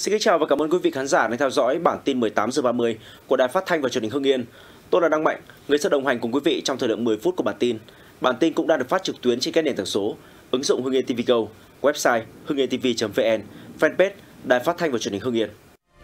Xin kính chào và cảm ơn quý vị khán giả đang theo dõi bản tin 18 giờ 30 của Đài Phát thanh và Truyền hình Hưng Yên. Tôi là Đăng Mạnh, người sẽ đồng hành cùng quý vị trong thời lượng 10 phút của bản tin. Bản tin cũng đang được phát trực tuyến trên các nền tảng số, ứng dụng Hưng Yên TV Go, website hưng-yên-tv.vn, fanpage Đài Phát thanh và Truyền hình Hưng Yên.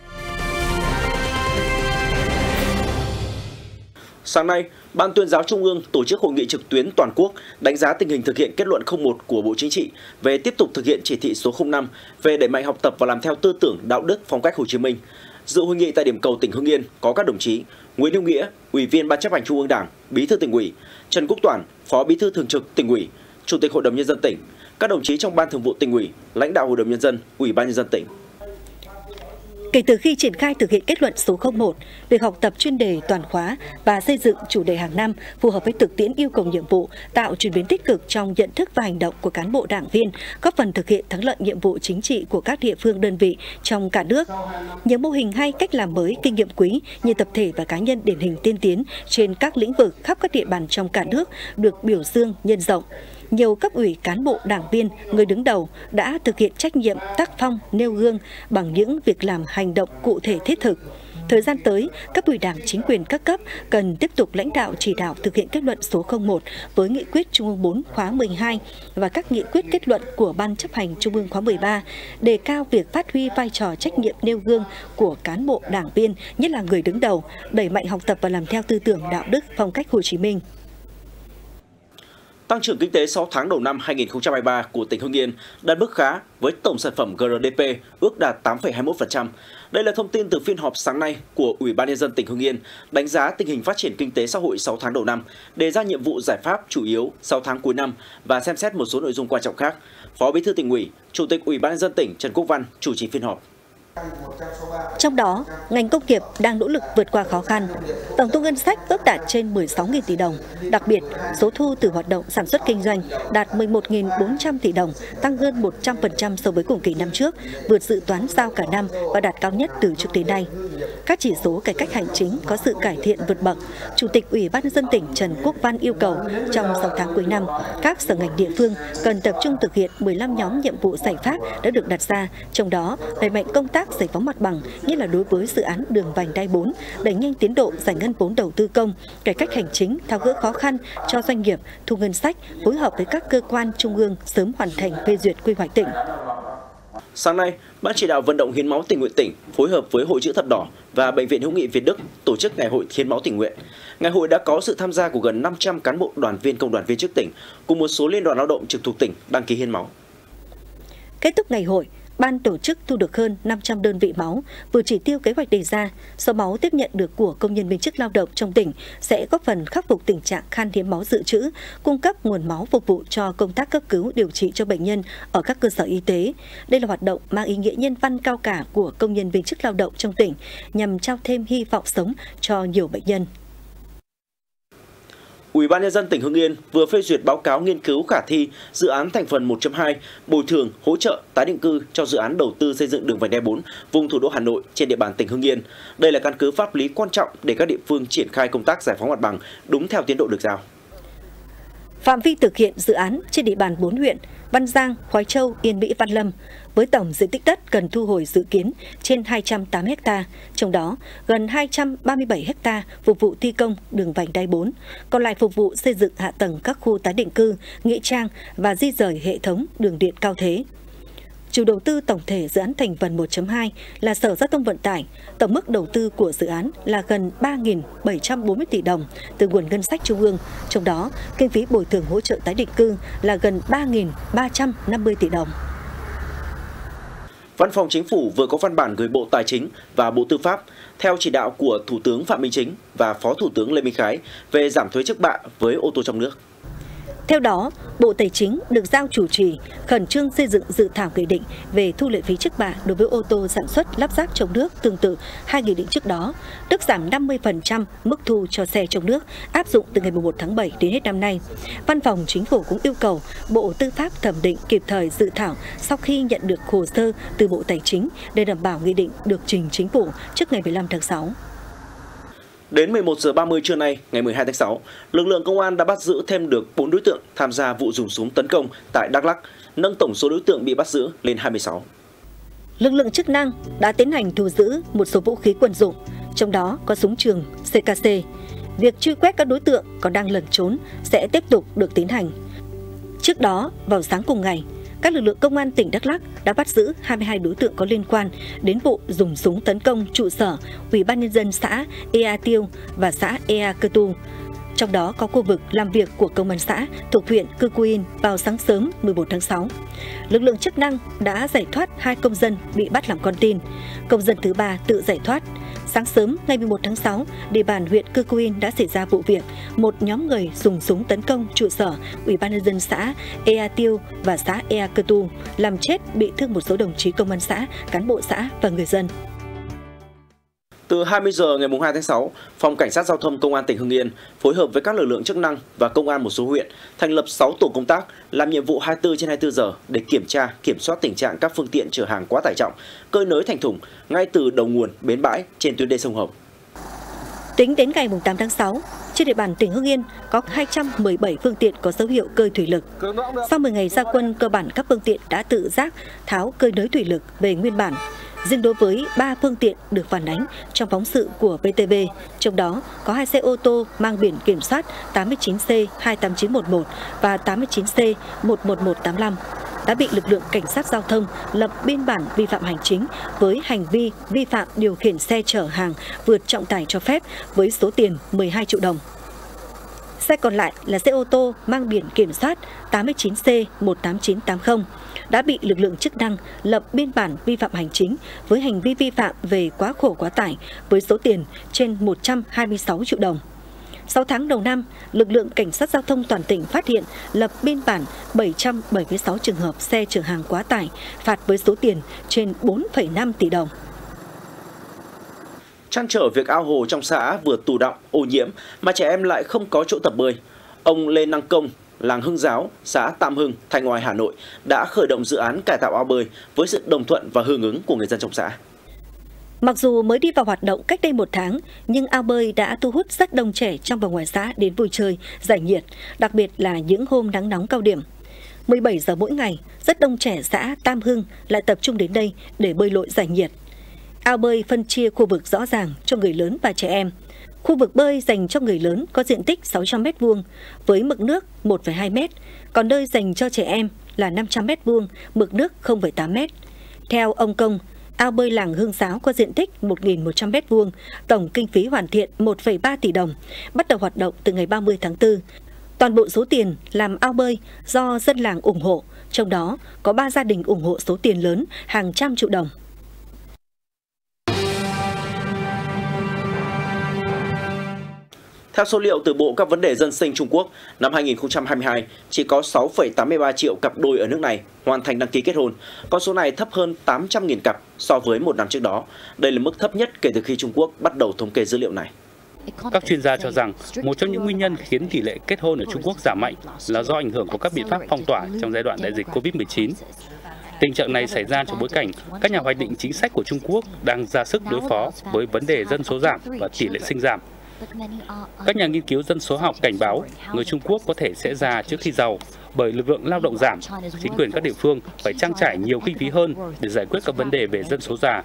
Sáng nay, Ban Tuyên giáo Trung ương tổ chức hội nghị trực tuyến toàn quốc đánh giá tình hình thực hiện kết luận 01 của Bộ Chính trị về tiếp tục thực hiện chỉ thị số 05 về đẩy mạnh học tập và làm theo tư tưởng đạo đức phong cách Hồ Chí Minh. Dự hội nghị tại điểm cầu tỉnh Hưng Yên có các đồng chí Nguyễn Hữu Nghĩa, Ủy viên Ban Chấp hành Trung ương Đảng, Bí thư Tỉnh ủy, Trần Quốc Toản, Phó Bí thư Thường trực Tỉnh ủy, Chủ tịch Hội đồng Nhân dân tỉnh, các đồng chí trong Ban Thường vụ Tỉnh ủy, lãnh đạo Hội đồng Nhân dân, Ủy ban Nhân dân tỉnh. Kể từ khi triển khai thực hiện kết luận số 01, việc học tập chuyên đề toàn khóa và xây dựng chủ đề hàng năm phù hợp với thực tiễn yêu cầu nhiệm vụ, tạo chuyển biến tích cực trong nhận thức và hành động của cán bộ đảng viên, góp phần thực hiện thắng lợi nhiệm vụ chính trị của các địa phương đơn vị trong cả nước. Nhiều mô hình hay, cách làm mới, kinh nghiệm quý như tập thể và cá nhân điển hình tiên tiến trên các lĩnh vực khắp các địa bàn trong cả nước được biểu dương nhân rộng. Nhiều cấp ủy cán bộ đảng viên, người đứng đầu đã thực hiện trách nhiệm tác phong nêu gương bằng những việc làm hành động cụ thể thiết thực. Thời gian tới, cấp ủy Đảng, chính quyền các cấp cần tiếp tục lãnh đạo chỉ đạo thực hiện kết luận số 01 với nghị quyết Trung ương 4 khóa 12 và các nghị quyết kết luận của Ban Chấp hành Trung ương khóa 13, đề cao việc phát huy vai trò trách nhiệm nêu gương của cán bộ đảng viên, nhất là người đứng đầu, đẩy mạnh học tập và làm theo tư tưởng đạo đức phong cách Hồ Chí Minh. Tăng trưởng kinh tế 6 tháng đầu năm 2023 của tỉnh Hưng Yên đạt mức khá với tổng sản phẩm GRDP ước đạt 8,21%. Đây là thông tin từ phiên họp sáng nay của Ủy ban Nhân dân tỉnh Hưng Yên đánh giá tình hình phát triển kinh tế xã hội 6 tháng đầu năm, đề ra nhiệm vụ giải pháp chủ yếu 6 tháng cuối năm và xem xét một số nội dung quan trọng khác. Phó Bí thư Tỉnh ủy, Chủ tịch Ủy ban Nhân dân tỉnh Trần Quốc Văn chủ trì phiên họp. Trong đó, ngành công nghiệp đang nỗ lực vượt qua khó khăn. Tổng thu ngân sách ước đạt trên 16.000 tỷ đồng. Đặc biệt, số thu từ hoạt động sản xuất kinh doanh đạt 11.400 tỷ đồng, tăng hơn 100% so với cùng kỳ năm trước, vượt dự toán giao cả năm và đạt cao nhất từ trước đến nay. Các chỉ số cải cách hành chính có sự cải thiện vượt bậc. Chủ tịch Ủy ban Nhân dân tỉnh Trần Quốc Văn yêu cầu trong 6 tháng cuối năm, các sở ngành địa phương cần tập trung thực hiện 15 nhóm nhiệm vụ giải pháp đã được đặt ra, trong đó đẩy mạnh công tác giải phóng mặt bằng, nhất là đối với dự án đường vành đai 4, đẩy nhanh tiến độ giải ngân vốn đầu tư công, cải cách hành chính, tháo gỡ khó khăn cho doanh nghiệp, thu ngân sách, phối hợp với các cơ quan trung ương sớm hoàn thành phê duyệt quy hoạch tỉnh. Sáng nay, Ban chỉ đạo vận động hiến máu tình nguyện tỉnh phối hợp với Hội Chữ Thập Đỏ và Bệnh viện Hữu nghị Việt Đức tổ chức ngày hội hiến máu tình nguyện. Ngày hội đã có sự tham gia của gần 500 cán bộ đoàn viên công đoàn viên chức tỉnh cùng một số liên đoàn lao động trực thuộc tỉnh đăng ký hiến máu. Kết thúc ngày hội, Ban tổ chức thu được hơn 500 đơn vị máu, vừa chỉ tiêu kế hoạch đề ra. Số máu tiếp nhận được của công nhân viên chức lao động trong tỉnh sẽ góp phần khắc phục tình trạng khan hiếm máu dự trữ, cung cấp nguồn máu phục vụ cho công tác cấp cứu điều trị cho bệnh nhân ở các cơ sở y tế. Đây là hoạt động mang ý nghĩa nhân văn cao cả của công nhân viên chức lao động trong tỉnh, nhằm trao thêm hy vọng sống cho nhiều bệnh nhân. Ủy ban Nhân dân tỉnh Hưng Yên vừa phê duyệt báo cáo nghiên cứu khả thi dự án thành phần 1.2 bồi thường, hỗ trợ, tái định cư cho dự án đầu tư xây dựng đường vành đai 4 vùng thủ đô Hà Nội trên địa bàn tỉnh Hưng Yên. Đây là căn cứ pháp lý quan trọng để các địa phương triển khai công tác giải phóng mặt bằng đúng theo tiến độ được giao. Phạm vi thực hiện dự án trên địa bàn 4 huyện Văn Giang, Khoái Châu, Yên Mỹ, Văn Lâm với tổng diện tích đất cần thu hồi dự kiến trên 208 ha, trong đó gần 237 ha phục vụ thi công đường vành đai 4, còn lại phục vụ xây dựng hạ tầng các khu tái định cư, nghĩa trang và di rời hệ thống đường điện cao thế. Chủ đầu tư tổng thể dự án thành phần 1.2 là Sở Giao thông Vận tải, tổng mức đầu tư của dự án là gần 3.740 tỷ đồng từ nguồn ngân sách trung ương, trong đó kinh phí bồi thường hỗ trợ tái định cư là gần 3.350 tỷ đồng. Văn phòng Chính phủ vừa có văn bản gửi Bộ Tài chính và Bộ Tư pháp theo chỉ đạo của Thủ tướng Phạm Minh Chính và Phó Thủ tướng Lê Minh Khái về giảm thuế trước bạ với ô tô trong nước. Theo đó, Bộ Tài chính được giao chủ trì khẩn trương xây dựng dự thảo nghị định về thu lệ phí trước bạ đối với ô tô sản xuất lắp ráp trong nước tương tự hai nghị định trước đó, tức giảm 50% mức thu cho xe trong nước áp dụng từ ngày 1 tháng 7 đến hết năm nay. Văn phòng Chính phủ cũng yêu cầu Bộ Tư pháp thẩm định kịp thời dự thảo sau khi nhận được hồ sơ từ Bộ Tài chính để đảm bảo nghị định được trình Chính phủ trước ngày 15 tháng 6. Đến 11 giờ 30 trưa nay, ngày 12 tháng 6, lực lượng công an đã bắt giữ thêm được 4 đối tượng tham gia vụ dùng súng tấn công tại Đắk Lắk, nâng tổng số đối tượng bị bắt giữ lên 26. Lực lượng chức năng đã tiến hành thu giữ một số vũ khí quân dụng, trong đó có súng trường CKC. Việc truy quét các đối tượng còn đang lẩn trốn sẽ tiếp tục được tiến hành. Trước đó, vào sáng cùng ngày, các lực lượng công an tỉnh Đắk Lắk đã bắt giữ 22 đối tượng có liên quan đến vụ dùng súng tấn công trụ sở Ủy ban nhân dân xã Ea Tiêu và xã Ea Cơ Tu. Trong đó có khu vực làm việc của công an xã thuộc huyện Cư Quyên vào sáng sớm 11 tháng 6. Lực lượng chức năng đã giải thoát 2 công dân bị bắt làm con tin. Công dân thứ 3 tự giải thoát. Sáng sớm ngày 11 tháng 6, địa bàn huyện Cư Quyên đã xảy ra vụ việc một nhóm người dùng súng tấn công trụ sở Ủy ban nhân dân xã Ea Tiêu và xã Ea Cơ Tu, làm chết bị thương một số đồng chí công an xã, cán bộ xã và người dân. Từ 20 giờ ngày 2 tháng 6, Phòng Cảnh sát Giao thông Công an tỉnh Hưng Yên phối hợp với các lực lượng chức năng và công an một số huyện thành lập 6 tổ công tác làm nhiệm vụ 24/24 giờ để kiểm tra, kiểm soát tình trạng các phương tiện chở hàng quá tải trọng, cơi nới thành thùng ngay từ đầu nguồn bến bãi trên tuyến đê sông Hồng. Tính đến ngày 8 tháng 6, trên địa bàn tỉnh Hưng Yên có 217 phương tiện có dấu hiệu cơi thủy lực. Sau 10 ngày ra quân, cơ bản các phương tiện đã tự giác tháo cơi nới thủy lực về nguyên bản. Riêng đối với 3 phương tiện được phản ánh trong phóng sự của VTV, trong đó có 2 xe ô tô mang biển kiểm soát 89C28911 và 89C11185 đã bị lực lượng cảnh sát giao thông lập biên bản vi phạm hành chính với hành vi vi phạm điều khiển xe chở hàng vượt trọng tải cho phép với số tiền 12 triệu đồng. Xe còn lại là xe ô tô mang biển kiểm soát 89C18980 đã bị lực lượng chức năng lập biên bản vi phạm hành chính với hành vi vi phạm về quá khổ quá tải với số tiền trên 126 triệu đồng. 6 tháng đầu năm, lực lượng cảnh sát giao thông toàn tỉnh phát hiện lập biên bản 776 trường hợp xe chở hàng quá tải, phạt với số tiền trên 4,5 tỷ đồng. Trăn trở việc ao hồ trong xã vừa tù đọng, ô nhiễm mà trẻ em lại không có chỗ tập bơi, ông Lê Năng Công, làng Hưng Giáo, xã Tam Hưng, Thanh Oai, Hà Nội đã khởi động dự án cải tạo ao bơi với sự đồng thuận và hưởng ứng của người dân trong xã. Mặc dù mới đi vào hoạt động cách đây 1 tháng, nhưng ao bơi đã thu hút rất đông trẻ trong và ngoài xã đến vui chơi, giải nhiệt, đặc biệt là những hôm nắng nóng cao điểm. 17 giờ mỗi ngày, rất đông trẻ xã Tam Hưng lại tập trung đến đây để bơi lội giải nhiệt. Ao bơi phân chia khu vực rõ ràng cho người lớn và trẻ em. Khu vực bơi dành cho người lớn có diện tích 600 m2 với mực nước 1,2 m, còn nơi dành cho trẻ em là 500 m2, mực nước 0,8 m. Theo ông Công, ao bơi làng Hưng Giáo có diện tích 1.100 m2, tổng kinh phí hoàn thiện 1,3 tỷ đồng, bắt đầu hoạt động từ ngày 30 tháng 4. Toàn bộ số tiền làm ao bơi do dân làng ủng hộ, trong đó có 3 gia đình ủng hộ số tiền lớn hàng trăm triệu đồng. Theo số liệu từ Bộ các vấn đề dân sinh Trung Quốc, năm 2022, chỉ có 6,83 triệu cặp đôi ở nước này hoàn thành đăng ký kết hôn. Con số này thấp hơn 800.000 cặp so với một năm trước đó. Đây là mức thấp nhất kể từ khi Trung Quốc bắt đầu thống kê dữ liệu này. Các chuyên gia cho rằng một trong những nguyên nhân khiến tỷ lệ kết hôn ở Trung Quốc giảm mạnh là do ảnh hưởng của các biện pháp phong tỏa trong giai đoạn đại dịch Covid-19. Tình trạng này xảy ra trong bối cảnh các nhà hoạch định chính sách của Trung Quốc đang ra sức đối phó với vấn đề dân số giảm và tỷ lệ sinh giảm. Các nhà nghiên cứu dân số học cảnh báo người Trung Quốc có thể sẽ già trước khi giàu bởi lực lượng lao động giảm. Chính quyền các địa phương phải trang trải nhiều kinh phí hơn để giải quyết các vấn đề về dân số già.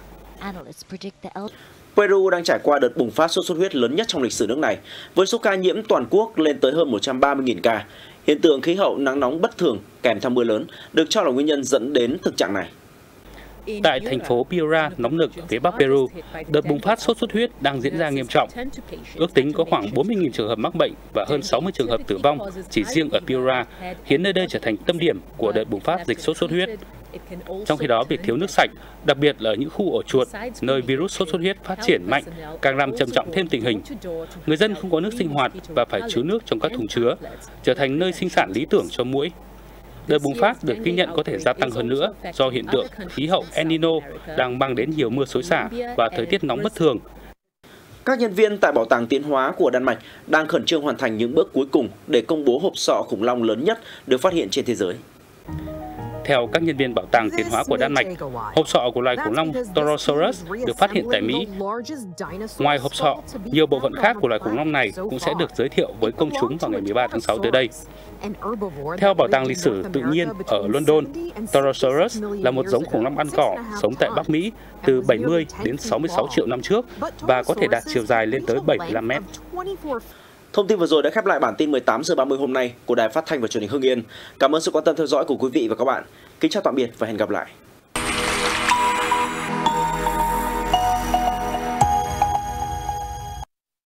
Peru đang trải qua đợt bùng phát sốt xuất huyết lớn nhất trong lịch sử nước này, với số ca nhiễm toàn quốc lên tới hơn 130.000 ca. Hiện tượng khí hậu nắng nóng bất thường kèm theo mưa lớn được cho là nguyên nhân dẫn đến thực trạng này. Tại thành phố Piura, nóng nực phía bắc Peru, đợt bùng phát sốt xuất huyết đang diễn ra nghiêm trọng. Ước tính có khoảng 40.000 trường hợp mắc bệnh và hơn 60 trường hợp tử vong chỉ riêng ở Piura, khiến nơi đây trở thành tâm điểm của đợt bùng phát dịch sốt xuất huyết. Trong khi đó, việc thiếu nước sạch, đặc biệt là ở những khu ổ chuột, nơi virus sốt xuất huyết phát triển mạnh, càng làm trầm trọng thêm tình hình. Người dân không có nước sinh hoạt và phải chứa nước trong các thùng chứa, trở thành nơi sinh sản lý tưởng cho muỗi. Đợt bùng phát được ghi nhận có thể gia tăng hơn nữa do hiện tượng khí hậu El Nino đang mang đến nhiều mưa xối xả và thời tiết nóng bất thường. Các nhân viên tại Bảo tàng Tiến hóa của Đan Mạch đang khẩn trương hoàn thành những bước cuối cùng để công bố hộp sọ khủng long lớn nhất được phát hiện trên thế giới. Theo các nhân viên bảo tàng tiến hóa của Đan Mạch, hộp sọ của loài khủng long Torosaurus được phát hiện tại Mỹ. Ngoài hộp sọ, nhiều bộ phận khác của loài khủng long này cũng sẽ được giới thiệu với công chúng vào ngày 13 tháng 6 tới đây. Theo Bảo tàng Lịch sử Tự nhiên ở London, Torosaurus là một giống khủng long ăn cỏ sống tại Bắc Mỹ từ 70 đến 66 triệu năm trước và có thể đạt chiều dài lên tới 75 mét. Thông tin vừa rồi đã khép lại bản tin 18 giờ 30 hôm nay của Đài Phát thanh và Truyền hình Hưng Yên. Cảm ơn sự quan tâm theo dõi của quý vị và các bạn. Kính chào tạm biệt và hẹn gặp lại.